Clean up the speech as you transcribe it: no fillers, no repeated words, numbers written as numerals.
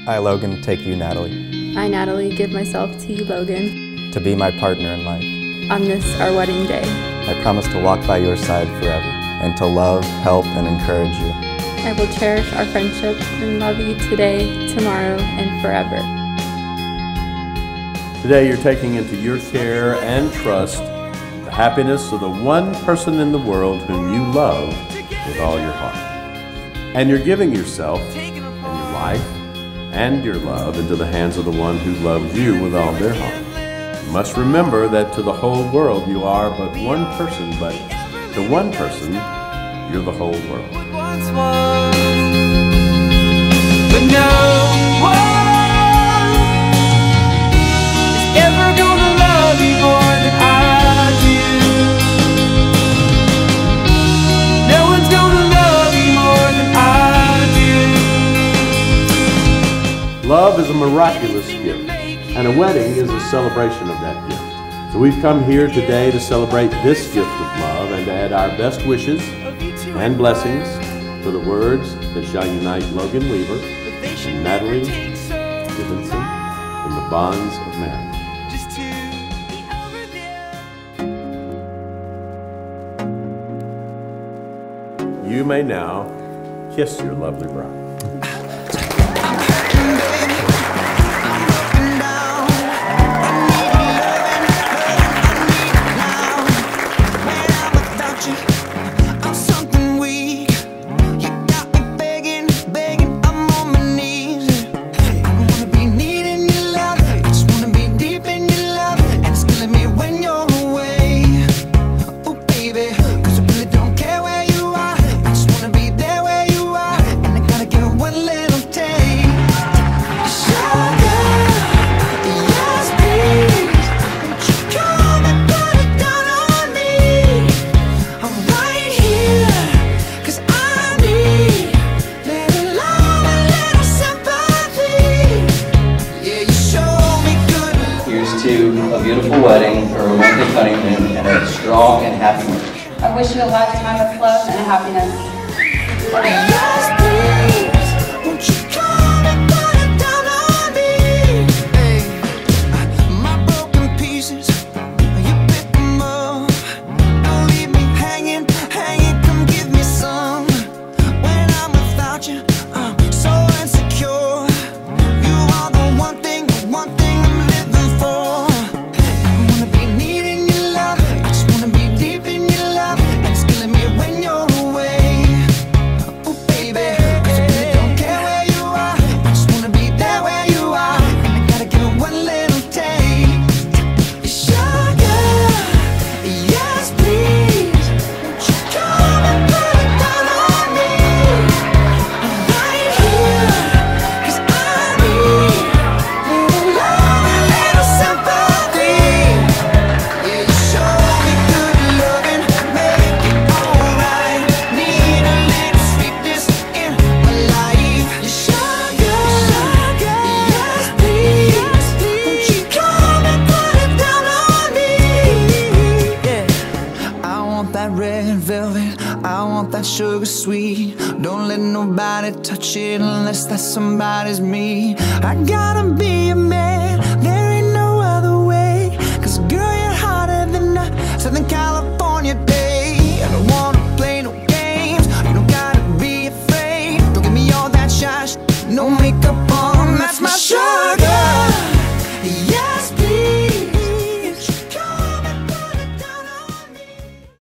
I, Logan, take you, Natalie. I, Natalie, give myself to you, Logan. To be my partner in life. On this, our wedding day. I promise to walk by your side forever, and to love, help, and encourage you. I will cherish our friendship and love you today, tomorrow, and forever. Today you're taking into your care and trust the happiness of the one person in the world whom you love with all your heart. And you're giving yourself and your life and your love into the hands of the one who loves you with all their heart. You must remember that to the whole world you are but one person, but to one person you're the whole world. But no one is ever gonna love you more than I do. No one's gonna love you more than I do. Love is a miraculous gift, and a wedding is a celebration of that gift. So we've come here today to celebrate this gift of love and to add our best wishes and blessings for the words that shall unite Logan Weaver and Natalie Dickinson in the bonds of marriage. You may now kiss your lovely bride. A beautiful wedding, a romantic honeymoon, and a strong and happy marriage. I wish you a lifetime of love and happiness. I want that sugar sweet. Don't let nobody touch it unless that somebody's me. I gotta be a man, there ain't no other way. Cause girl, you're hotter than a Southern California day. I don't wanna play no games, you don't gotta be afraid. Don't give me all that shy, no makeup on, that's my